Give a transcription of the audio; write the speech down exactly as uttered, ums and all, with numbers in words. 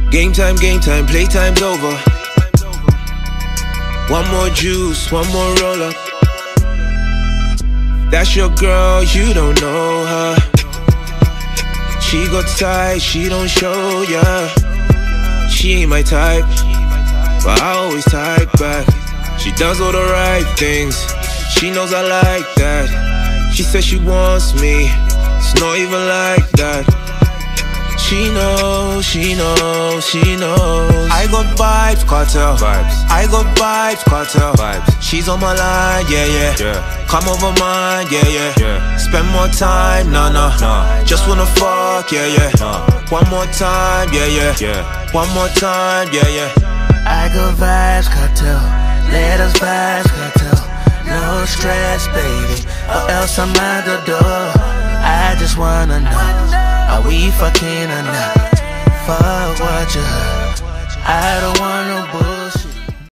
Game time, game time, playtime's over. One more juice, one more roll up. That's your girl, you don't know her. She got tight, she don't show ya. She ain't my type, but I always type back. She does all the right things, she knows I like that. She says she wants me, it's not even like that. She knows, she knows, she knows. I got vibes, cartel vibes. I got vibes, cartel vibes. She's on my line, yeah, yeah, yeah. Come over mine, yeah, yeah, yeah. Spend more time, nah, nah, nah. Just wanna fuck, yeah, yeah, nah. One more time, yeah, yeah, yeah. One more time, yeah, yeah. I got vibes, cartel. Let us vibes, cartel. No stress, baby, or else I'm at the door. I just wanna know, are we fucking or not? Fuck what you heard, I don't want